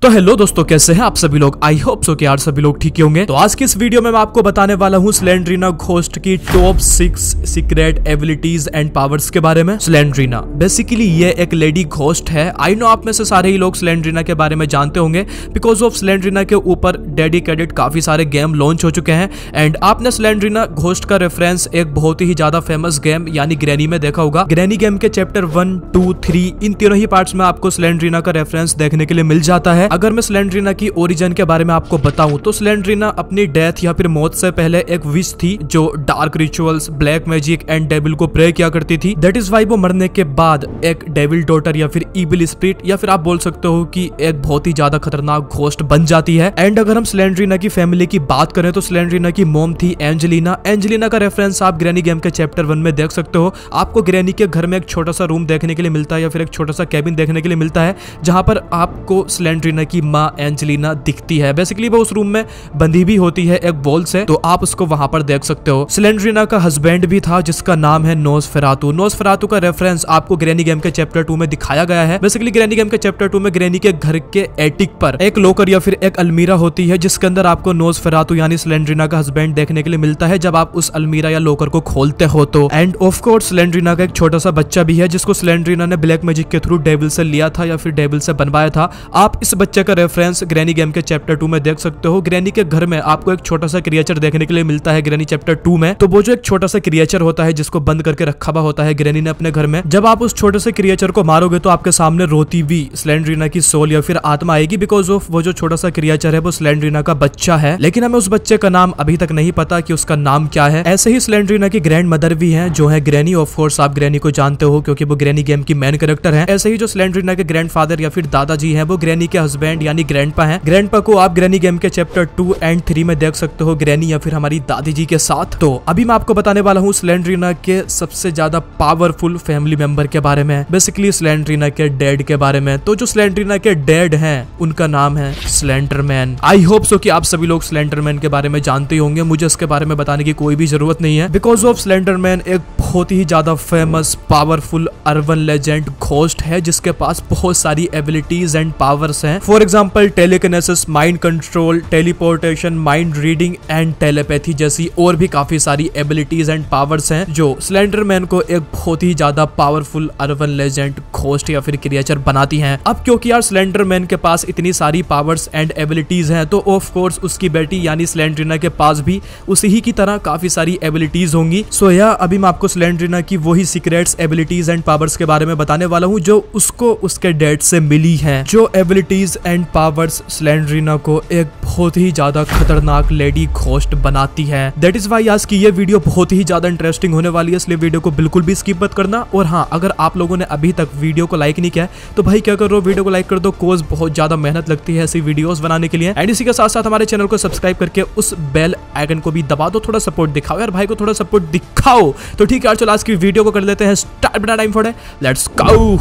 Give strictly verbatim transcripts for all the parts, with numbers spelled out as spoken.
तो हेलो दोस्तों, कैसे हैं आप सभी लोग। आई होप सो कि यार सभी लोग ठीक होंगे। तो आज की इस वीडियो में मैं आपको बताने वाला हूँ स्लेंड्रीना घोस्ट की top six secret abilities and powers के बारे में। स्लेंड्रीना बेसिकली ये एक लेडी घोस्ट है। आई नो आप में से सारे ही लोग स्लेंड्रीना के बारे में जानते होंगे, बिकॉज ऑफ स्लेंड्रीना के ऊपर डेडिकेटेड काफी सारे गेम लॉन्च हो चुके हैं। एंड आपने स्लेंड्रीना घोस्ट का रेफरेंस एक बहुत ही ज्यादा फेमस गेम यानी ग्रैनी में देखा होगा। ग्रैनी गेम के चैप्टर वन टू थ्री इन तीनों ही पार्ट्स में आपको स्लेंड्रीना का रेफरेंस देखने के लिए मिल जाता है। अगर मैं स्लेंड्रीना की ओरिजिन के बारे में आपको बताऊं तो स्लेंड्रीना अपनी डेथ या फिर मौत से पहले एक विश थी जो dark rituals, black magic and devil को प्रे किया करती थी। दैट इज वाई वो मरने के बाद एक डेविल डॉटर या फिर इविल स्पिरिट या फिर आप बोल सकते हो कि एक बहुत ही ज्यादा खतरनाक घोस्ट बन जाती है। एंड अगर हम स्लेंड्रीना की फैमिली की बात करें तो स्लेंड्रीना की मॉम थी एंजेलिना। एंजेलिना का रेफरेंस आप ग्रैनी गेम के चैप्टर वन में देख सकते हो। आपको ग्रैनी के घर में एक छोटा सा रूम देखने के लिए मिलता है या फिर एक छोटा सा कैबिन देखने के लिए मिलता है जहां पर आपको स्लेंड्रीना की माँ एंजेलिना दिखती है। बेसिकली वो उस रूम में बंधी भी होती है एक बॉल से, तो आप उसको वहां पर देख सकते हो। स्लेंड्रीना का हस्बैंड भी था जिसका नाम है नोसफेरातु। नोसफेरातु का रेफरेंस आपको ग्रैनी गेम के चैप्टर टू में दिखाया गया है। बेसिकली ग्रैनी गेम के चैप्टर टू में ग्रैनी के घर के एटिक पर एक लॉकर या फिर एक अलमीरा होती है जिसके अंदर आपको नोसफेरातु यानी स्लेंड्रीना का हस्बैंड देखने के लिए मिलता है जब आप उस अलमीरा या लॉकर को खोलते हो तो। एंड ऑफ कोर्स स्लेंड्रीना का एक छोटा सा बच्चा भी है जिसको स्लेंड्रीना ने ब्लैक मैजिक के थ्रू डेविल से लिया था या फिर डेविल से बनवाया था। आप इस बच्चे का रेफरेंस ग्रैनी गेम के चैप्टर टू में देख सकते हो। ग्रैनी के घर में आपको एक छोटा सा क्रिएचर देखने के लिए मिलता है ग्रैनी चैप्टर टू में। तो वो जो एक छोटा सा क्रिएचर होता है जिसको बंद करके रखा हुआ होता है ग्रैनी ने अपने घर में, जब आप उस छोटे से क्रिएचर को मारोगे तो आपके सामने रोती हुई स्लेंड्रीना की सोल या फिर आत्मा आएगी, बिकॉज ऑफ वो जो छोटा सा क्रिएचर है वो स्लेंड्रीना का बच्चा है। लेकिन हमें उस बच्चे का नाम अभी तक नहीं पता कि उसका नाम क्या है। ऐसे ही स्लेंड्रीना की ग्रैंड मदर भी है जो है ग्रैनी। ऑफ कोर्स आप ग्रैनी को जानते हो क्योंकि वो ग्रैनी गेम की मेन कैरेक्टर है। ऐसे ही जो स्लेंड्रीना के ग्रैंडफादर या फिर दादाजी हैं वो ग्रैनी के हस्बैंड यानी ग्रैंडपा हैं। ग्रैंडपा को आप ग्रैनी गेम के चैप्टर टू एंड थ्री में देख सकते हो ग्रैनी या फिर हमारी दादी जी के साथ। तो अभी मैं आपको बताने वाला हूँ स्लेंड्रीना के सबसे ज्यादा पावरफुल फैमिली मेंबर के बारे में, बेसिकली स्लेंड्रीना के डैड के बारे में। तो जो स्लेंड्रीना के डैड हैं उनका नाम है स्लेंडरमैन। आई होप सो कि आप सभी लोग स्लेंडरमैन के बारे में जानते होंगे। मुझे इसके बारे में बताने की कोई भी जरूरत नहीं है, बिकॉज ऑफ स्लेंडरमैन एक बहुत ही ज्यादा famous powerful urban legend ghost है जिसके पास बहुत सारी एबिलिटीज एंड पावर्स हैं। For example telekinesis, mind control, teleportation, mind reading and telepathy जैसी और भी काफी सारी एबिलिटीज एंड पावर्स हैं जो स्लेंडरमैन को एक बहुत ही ज्यादा पावरफुल अर्बन लेजेंड घोस्ट या फिर क्रिएचर बनाती हैं। अब क्योंकि यार स्लेंडरमैन के पास इतनी सारी पावर्स एंड एबिलिटीज हैं तो ऑफ कोर्स उसकी बेटी यानी स्लेंड्रीना के पास भी उसी ही की तरह काफी सारी एबिलिटीज होंगी। सो या अभी मैं आपको स्लेंड्रीना की वही सीक्रेट्स, एबिलिटीज एंड पावर्स के बारे में बताने वाला हूँ जो उसको उसके डैड से मिली हैं। जो एबिलिटीज एंड पावर्स स्लेंड्रीना को एक बहुत ही ज्यादा खतरनाक लेडी घोस्ट बनाती है। दैट इज वाई आज की ये वीडियो बहुत ही ज्यादा इंटरेस्टिंग होने वाली है, इसलिए वीडियो को बिल्कुल भी स्किप मत करना। और हाँ, अगर आप लोगों ने अभी तक वीडियो को लाइक नहीं किया तो भाई क्या करो, वीडियो को लाइक कर दो, कोज बहुत ज्यादा मेहनत लगती है ऐसी वीडियोस बनाने के लिए। एंड इसी के साथ साथ हमारे चैनल को सब्सक्राइब करके उस बेल आइकन को भी दबा दो, थोड़ा सपोर्ट दिखाओ यार, भाई को थोड़ा सपोर्ट दिखाओ। तो ठीक है यार, चलो आज की वीडियो को कर लेते हैं स्टार्ट। बिना time for let's go.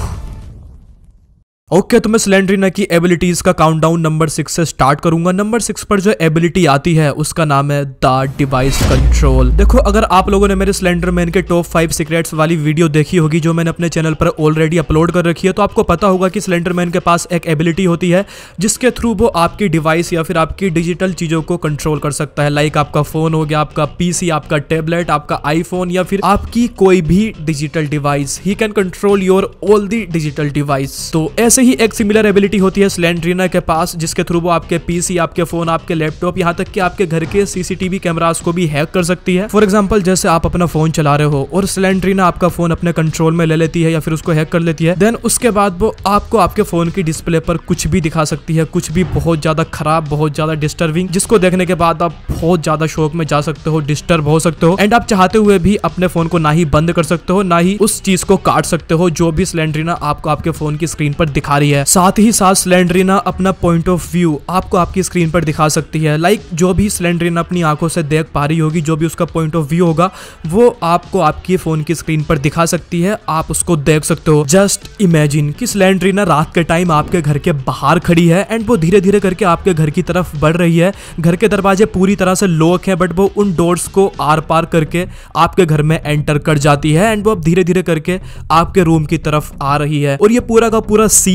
Okay okay, तो मैं स्लेंड्रीना की एबिलिटीज का काउंटडाउन नंबर सिक्स से स्टार्ट करूंगा। नंबर सिक्स पर जो एबिलिटी आती है उसका नाम है द डिवाइस कंट्रोल। देखो, अगर आप लोगों ने मेरे स्लेंडरमैन के टॉप फाइव सीक्रेट्स वाली वीडियो देखी होगी जो मैंने अपने चैनल पर ऑलरेडी अपलोड कर रखी है, तो आपको पता होगा कि स्लेंडरमैन के पास एक एबिलिटी होती है जिसके थ्रू वो आपकी डिवाइस या फिर आपकी डिजिटल चीजों को कंट्रोल कर सकता है। लाइक आपका फोन हो गया, आपका पीसी, आपका टेबलेट, आपका आईफोन या फिर आपकी कोई भी digital device. He can control your all the digital device. तो ऐसे ही एक सिमिलर एबिलिटी होती है स्लेंड्रीना के पास जिसके थ्रू वो आपके पीसी, आपके फोन, आपके लैपटॉप, यहाँ तक कि आपके घर के सीसीटीवी कैमरास को भी हैक कर सकती है। फॉर एग्जांपल, जैसे आप अपना फोन चला रहे हो और स्लेंड्रीना आपका फोन अपने कंट्रोल में ले लेती है या फिर उसको हैक कर लेती है, देन उसके बाद वो आपको आपके फोन की डिस्प्ले पर कुछ भी दिखा सकती है, कुछ भी बहुत ज्यादा खराब, बहुत ज्यादा डिस्टर्बिंग, जिसको देखने के बाद आप बहुत ज्यादा शौक में जा सकते हो, डिस्टर्ब हो सकते हो। एंड आप चाहते हुए भी अपने फोन को ना ही बंद कर सकते हो ना ही उस चीज को काट सकते हो जो भी स्लेंड्रीना आपको आपके फोन की स्क्रीन पर दिखा रही है। साथ ही साथ स्लेंड्रीना अपना पॉइंट ऑफ व्यू आपको आपकी स्क्रीन पर दिखा सकती है। लाइक जो भी स्लेंड्रीना अपनी आंखों से देख पा रही होगी, जो भी उसका पॉइंट ऑफ व्यू होगा वो आपको आपकी फोन की स्क्रीन पर दिखा सकती है, आप उसको देख सकते हो। जस्ट इमेजिन कि स्लेंड्रीना रात के टाइम आपके घर के बाहर खड़ी है एंड वो धीरे धीरे करके आपके घर की तरफ बढ़ रही है। घर के दरवाजे पूरी तरह से लॉक है बट वो उन डोर्स को आर पार करके आपके घर में एंटर कर जाती है एंड वो अब धीरे धीरे करके आपके रूम की तरफ आ रही है। और ये पूरा का पूरा सीन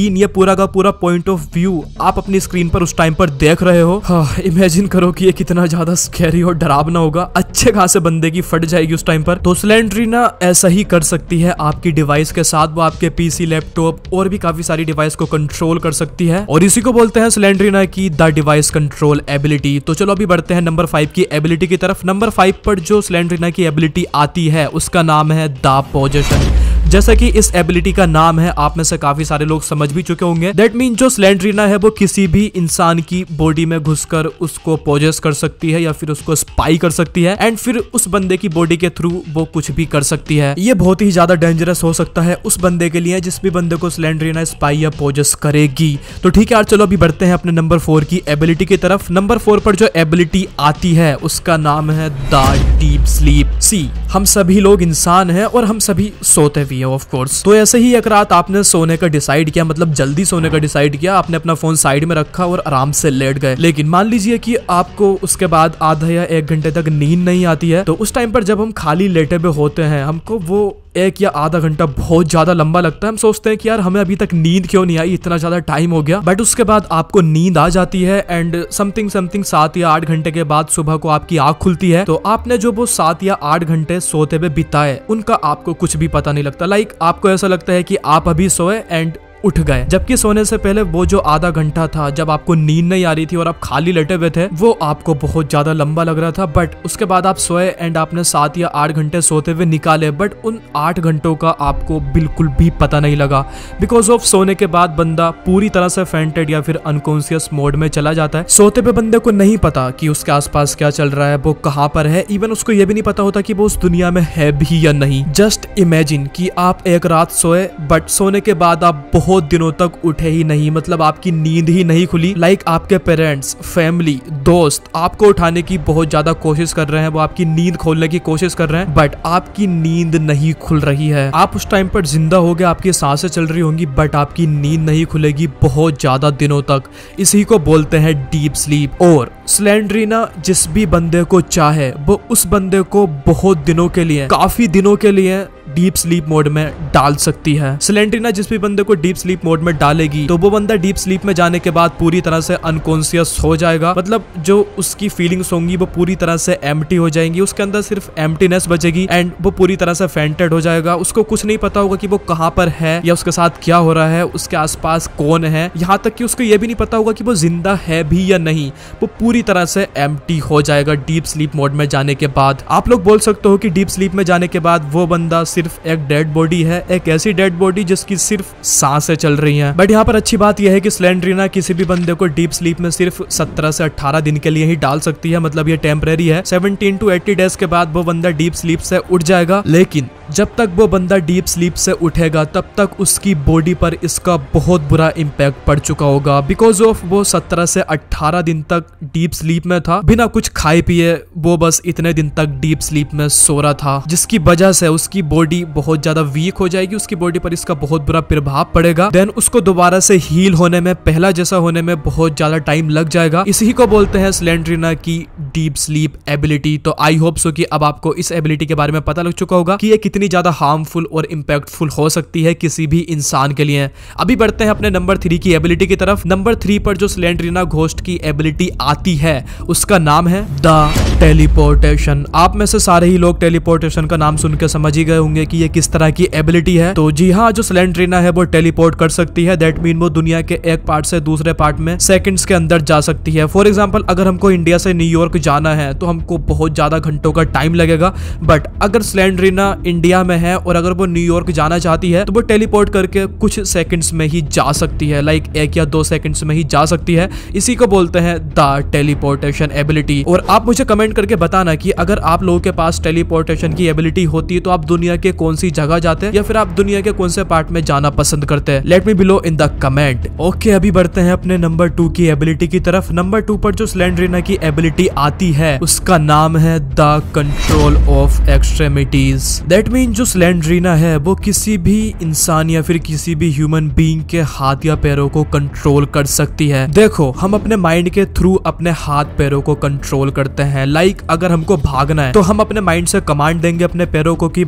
सीन, ये पूरा का पूरा पॉइंट ऑफ व्यू आप अपनी स्क्रीन पर उस टाइम पर देख रहे हो, हाँ, इमेजिन करो कि ये कितना ज्यादा स्कैरी और डरावना होगा। अच्छे खासे बंदे की फट जाएगी उस टाइम पर। तो स्लेंड्रीना ऐसा ही कर सकती है आपकी डिवाइस के साथ। वो आपके पीसी, लैपटॉप और भी काफी सारी डिवाइस को कंट्रोल कर सकती है और इसी को बोलते हैं स्लेंड्रीना की द डिवाइस कंट्रोल एबिलिटी। तो चलो अभी बढ़ते हैं नंबर फाइव की एबिलिटी की तरफ। नंबर फाइव पर जो स्लेंड्रीना की एबिलिटी आती है उसका नाम है द पोजेशन। जैसा कि इस एबिलिटी का नाम है, आप में से काफी सारे लोग समझ भी चुके होंगे। दैट मीन जो स्लेंड्रीना है वो किसी भी इंसान की बॉडी में घुसकर उसको पोजेस कर सकती है या फिर उसको स्पाई कर सकती है एंड फिर उस बंदे की बॉडी के थ्रू वो कुछ भी कर सकती है। ये बहुत ही ज्यादा डेंजरस हो सकता है उस बंदे के लिए जिस भी बंदे को स्लेंड्रीना स्पाई या पोजेस करेगी। तो ठीक है यार, चलो अभी बढ़ते हैं अपने नंबर फोर की एबिलिटी की तरफ। नंबर फोर पर जो एबिलिटी आती है उसका नाम है द डीप स्लीप। सी, हम सभी लोग इंसान हैं और हम सभी सोते भी है ऑफ कोर्स। तो ऐसे ही एक रात आपने सोने का डिसाइड किया, मतलब जल्दी सोने का डिसाइड किया, आपने अपना फोन साइड में रखा और आराम से लेट गए। लेकिन मान लीजिए कि आपको उसके बाद आधा या एक घंटे तक नींद नहीं आती है। तो उस टाइम पर जब हम खाली लेटे हुए होते हैं, हमको वो एक या आधा घंटा बहुत ज्यादा लंबा लगता है। हम सोचते हैं कि यार हमें अभी तक नींद क्यों नहीं आई, इतना ज्यादा टाइम हो गया। बट उसके बाद आपको नींद आ जाती है एंड समथिंग समथिंग सात या आठ घंटे के बाद सुबह को आपकी आंख खुलती है। तो आपने जो वो सात या आठ घंटे सोते हुए बिताए उनका आपको कुछ भी पता नहीं लगता। लाइक आपको ऐसा लगता है कि आप अभी सोए एंड उठ गए, जबकि सोने से पहले वो जो आधा घंटा था जब आपको नींद नहीं आ रही थी और आप खाली लेटे हुए थे, वो आपको बहुत ज्यादा लंबा लग रहा था। बट उसके बाद आप सोए एंड आपने सात या आठ घंटे सोते हुए निकाले, बट उन आठ घंटों का आपको बिल्कुल भी पता नहीं लगा। बिकॉज ऑफ सोने के बाद बंदा पूरी तरह से फेंटेड या फिर अनकॉन्शियस मोड में चला जाता है। सोते पे बंदे को नहीं पता कि उसके आसपास क्या चल रहा है, वो कहाँ पर है, इवन उसको ये भी नहीं पता होता कि वो उस दुनिया में है भी या नहीं। जस्ट इमेजिन कि आप एक रात सोए बट सोने के बाद आप बहुत दिनों तक उठे ही नहीं, मतलब आपकी नींद ही नहीं खुली। लाइक आपके पेरेंट्स, फैमिली, दोस्त आपको उठाने की बहुत ज्यादा कोशिश कर रहे हैं, वो आपकी नींद खोलने की कोशिश कर रहे हैं, बट आपकी नींद नहीं खुल रही है। आप उस टाइम पर जिंदा हो गए, आपकी सांसें चल रही होंगी, बट आपकी नींद नहीं खुलेगी बहुत ज्यादा दिनों तक। इसी को बोलते हैं डीप स्लीप। और स्लेंड्रीना जिस भी बंदे को चाहे वो उस बंदे को बहुत दिनों के लिए, काफी दिनों के लिए डीप स्लीप मोड में डाल सकती है। स्लेंड्रीना जिस भी बंदे को डीप स्लीप मोड में डालेगी तो वो बंदा डीप स्लीप में जाने के बाद पूरी तरह से अनकॉन्शियस हो जाएगा। मतलब जो उसकी फीलिंग्स होंगी वो पूरी तरह से एम्प्टी हो जाएंगी, उसके अंदर सिर्फ एम्प्टीनेस बचेगी एंड वो पूरी तरह से फेंटेड हो जाएगा। उसको कुछ नहीं पता होगा कि वो कहाँ पर है या उसके साथ क्या हो रहा है, उसके आसपास कौन है, यहाँ तक कि उसको ये भी नहीं पता होगा कि वो जिंदा है भी या नहीं। वो पूरी तरह से एम्प्टी हो जाएगा डीप स्लीप मोड में जाने के बाद। आप लोग बोल सकते हो कि डीप स्लीप में जाने के बाद वो बंदा सिर्फ एक डेड बॉडी है, एक ऐसी डेड बॉडी जिसकी सिर्फ सांसें चल रही हैं। बट यहाँ पर अच्छी बात यह है कि स्लेंड्रीना किसी भी बंदे को डीप स्लीप में सिर्फ सत्रह से अठारह दिन के लिए ही डाल सकती है, मतलब ये टेम्परेरी है। सत्रह टू अस्सी डेज के बाद वो बंदा डीप स्लीप से उठ जाएगा। लेकिन जब तक वो बंदा डीप स्लीप से उठेगा तब तक उसकी बॉडी पर इसका बहुत बुरा इम्पैक्ट पड़ चुका होगा। बिकॉज ऑफ वो सत्रह से अठारह दिन तक डीप स्लीप में था, बिना कुछ खाए पिए वो बस इतने दिन तक डीप स्लीप में सो रहा था, जिसकी वजह से उसकी बॉडी बहुत ज्यादा वीक हो जाएगी, उसकी बॉडी पर इसका बहुत बुरा प्रभाव पड़ेगा। देन उसको दोबारा से हील होने में, पहला जैसा होने में बहुत ज्यादा टाइम लग जाएगा। इसी को बोलते हैं स्लेंड्रीना की डीप स्लीप एबिलिटी। तो आई होप सो कि अब आपको इस एबिलिटी के बारे में पता लग चुका होगा कि ये कितनी ज्यादा हार्मफुल और इम्पैक्टफुल हो सकती है किसी भी इंसान के लिए। अभी बढ़ते हैं अपने नंबर थ्री की एबिलिटी की तरफ। नंबर थ्री पर जो स्लेंड्रीना घोस्ट की एबिलिटी आती है उसका नाम है द टेलीपोर्टेशन। आप में से सारे ही लोग टेलीपोर्टेशन का नाम सुन के समझ ही गए होंगे कि ये किस तरह की एबिलिटी है। तो जी हाँ, जो स्लेंड्रीना है वो टेलीपोर्ट कर सकती है। दैट मीन वो दुनिया के एक पार्ट से दूसरे पार्ट में सेकंड्स के अंदर जा सकती है। फॉर एग्जांपल अगर हमको इंडिया से न्यूयॉर्क जाना है तो हमको बहुत ज्यादा घंटों का टाइम लगेगा, बट अगर स्लेंड्रीना इंडिया में है और अगर वो न्यूयॉर्क जाना चाहती है तो वो टेलीपोर्ट करके कुछ सेकंड्स में ही जा सकती है, लाइक एक या दो सेकंड्स में ही जा सकती है। इसी को बोलते हैं द टेलीपोर्टेशन एबिलिटी। और आप मुझे कमेंट करके बताना कि अगर आप लोगों के पास टेलीपोर्टेशन की एबिलिटी होती है तो आप दुनिया के कौन सी जगह जाते हैं या फिर आप दुनिया के कौन से पार्ट में जाना पसंद करते हैं। Let me below in the comment. Okay, अभी बढ़ते हैं अपने नंबर टू की एबिलिटी की तरफ। नंबर टू पर जो स्लेंड्रीना की एबिलिटी आती है उसका नाम है the control of extremities. That mean जो स्लेंड्रीना है वो किसी भी इंसान या फिर किसी भी ह्यूमन बीइंग के हाथ या पैरों को कंट्रोल कर सकती है। देखो, हम अपने माइंड के थ्रू अपने हाथ पैरों को कंट्रोल करते हैं। लाइक अगर हमको भागना है तो हम अपने माइंड से कमांड देंगे अपने पैरों को कि भाई हमको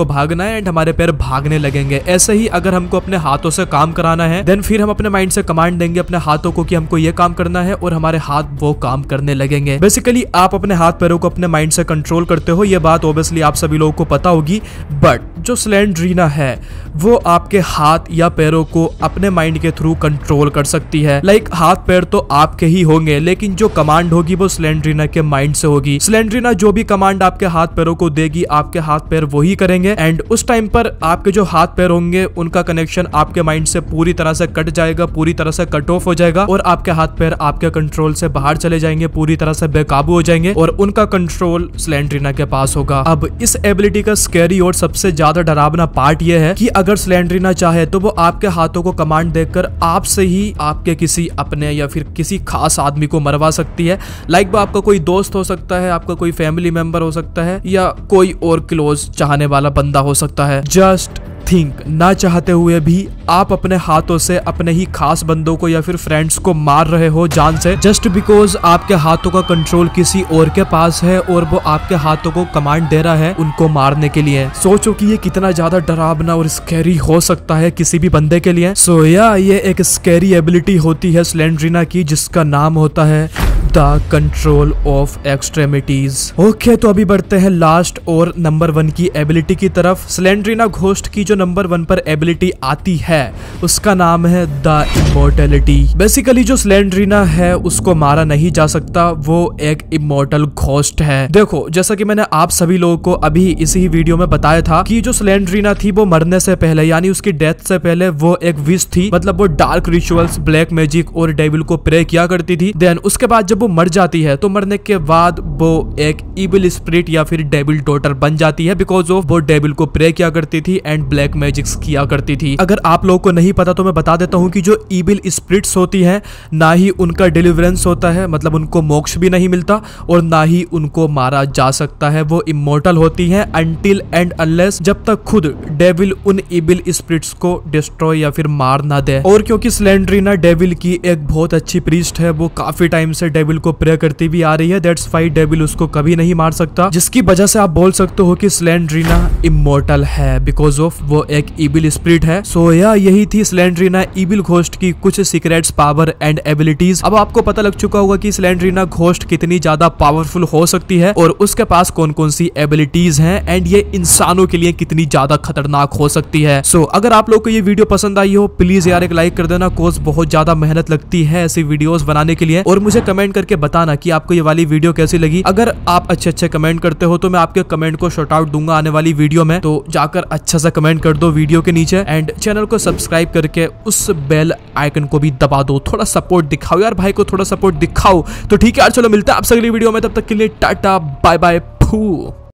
भागना है एंड हमारे पैर भागने लगेंगे। ऐसे ही अगर हमको अपने हाथों से काम कराना है देन फिर हम अपने माइंड से कमांड देंगे अपने हाथों को कि हमको ये काम करना है और हमारे हाथ वो काम करने लगेंगे। बेसिकली आप अपने हाथ पैरों को अपने माइंड से कंट्रोल करते हो, ये बात ऑब्वियसली आप सभी लोगों को पता होगी। बट जो स्लेंड्रीना है वो आपके हाथ या पैरों को अपने माइंड के थ्रू कंट्रोल कर सकती है। लाइक हाथ पैर तो आपके ही होंगे लेकिन जो कमांड होगी वो स्लेंड्रीना के माइंड से होगी। स्लेंड्रीना जो भी कमांड आपके हाथ पैरों को देगी आपके हाथ पैर वही करेंगे एंड उस टाइम पर आपके जो हाथ पैर होंगे उनका कनेक्शन आपके माइंड से पूरी तरह से कट जाएगा, पूरी तरह से कट ऑफ हो जाएगा और आपके हाथ पैर आपके कंट्रोल से बाहर चले जाएंगे, पूरी तरह से बेकाबू हो जाएंगे और उनका कंट्रोल स्लेंड्रीना के पास होगा। अब इस एबिलिटी का स्कैरी और सबसे ज्यादा डरावना पार्ट यह है कि अगर स्लेंड्रीना चाहे तो वो आपके हाथों को कमांड देकर आपसे ही आपके किसी अपने या फिर किसी खास आदमी को मरवा सकती है। लाइक वो आपका कोई दोस्त हो सकता है, आपका कोई फैमिली मेंबर हो सकता है या कोई और क्लोज चाहने वाला बंदा हो सकता है। जस्ट थिंक, ना चाहते हुए भी आप अपने हाथों से अपने ही खास बंदों को या फिर फ्रेंड्स को मार रहे हो जान से, जस्ट बिकॉज आपके हाथों का कंट्रोल किसी और के पास है और वो आपके हाथों को कमांड दे रहा है उनको मारने के लिए। सोचो कि ये कितना ज्यादा डरावना और स्कैरी हो सकता है किसी भी बंदे के लिए। सो या ये एक स्कैरी एबिलिटी होती है स्लेंड्रीना की जिसका नाम होता है the control of extremities. Okay तो अभी बढ़ते हैं लास्ट और नंबर वन की एबिलिटी की तरफ। स्लेंड्रीना घोस्ट की जो नंबर वन पर एबिलिटी आती है उसका नाम है द इमोर्टैलिटी। बेसिकली जो स्लेंड्रीना है उसको मारा नहीं जा सकता, वो एक इमोर्टल घोस्ट है। देखो जैसा कि मैंने आप सभी लोगों को अभी इसी वीडियो में बताया था कि जो स्लेंड्रीना थी वो मरने से पहले यानी उसकी डेथ से पहले वो एक विश थी, मतलब वो डार्क रिचुअल्स, ब्लैक मैजिक और डेविल को प्रे किया करती थी। देन उसके बाद जब वो मर जाती है तो मरने के बाद वो एक इविल स्पिरिट या फिर डेविल डॉटर बन जाती है बिकॉज ऑफ वो डेविल को प्रे किया करती थी एंड ब्लैक मैजिक्स किया करती थी। अगर आप लोगों को नहीं पता तो मैं बता देता हूँ कि जो इविल स्पिरिट्स होती हैं ना ही उनका डिलीवरेंस होता है, मतलब उनको मोक्ष भी नहीं मिलता और ना ही उनको मारा जा सकता है। वो इमोर्टल होती हैं अनटिल एंड अनलेस, जब तक खुद डेविल उन इविल स्पिरिट्स को डिस्ट्रॉय या फिर मार ना दे। और क्योंकि स्लेंड्रीना डेविल की एक बहुत अच्छी प्रीस्ट है, वो काफी टाइम से डेविल को प्रे करती भी आ रही है, दैट्स व्हाई डेविल उसको कभी नहीं मार सकता, जिसकी वजह से आप बोल सकते हो कि स्लेंड्रीना इमोर्टल है बिकॉज ऑफ वो एक इविल स्पिरिट है। सो या यही थी स्लेंड्रीना इविल घोस्ट की कुछ सीक्रेट्स, पावर एंड एबिलिटीज। अब आपको पता लग चुका होगा कि स्लेंड्रीना घोस्ट कितनी ज्यादा पावरफुल हो सकती है और उसके पास कौन कौन सी एबिलिटीज हैं एंड ये इंसानों के लिए कितनी ज्यादा खतरनाक हो सकती है। सो so, अगर आप लोग को ये वीडियो पसंद आई हो प्लीज यार एक लाइक कर देना, कोज बहुत ज्यादा मेहनत लगती है ऐसी वीडियोस बनाने के लिए और मुझे कमेंट करके बताना कि आपको ये वाली वीडियो कैसी लगी। अगर आप अच्छे अच्छे कमेंट करते हो तो मैं आपके कमेंट को शॉर्ट आउट दूंगा आने वाली वीडियो में, तो जाकर अच्छा सा कमेंट कर दो वीडियो के नीचे एंड चैनल को सब्सक्राइब करके उस बेल आइकन को भी दबा दो। थोड़ा सपोर्ट दिखाओ यार, भाई को थोड़ा सपोर्ट दिखाओ। तो ठीक है यार, चलो मिलते हैं आपसे अगली वीडियो में, तब तक के लिए टाटा बाय बाय।